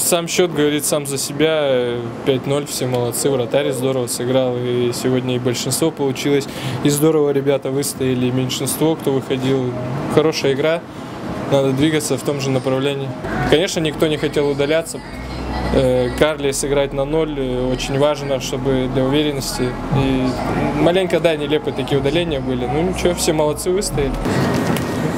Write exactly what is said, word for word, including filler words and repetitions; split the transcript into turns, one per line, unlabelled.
сам счет говорит сам за себя. пять ноль, все молодцы, вратарь здорово сыграл. И сегодня и большинство получилось. И здорово ребята выстояли, и меньшинство, кто выходил. Хорошая игра. Надо двигаться в том же направлении. Конечно, никто не хотел удаляться. Карли сыграть на ноль очень важно, чтобы для уверенности. И маленько, да, нелепые такие удаления были. Ну ничего, все молодцы, выстояли.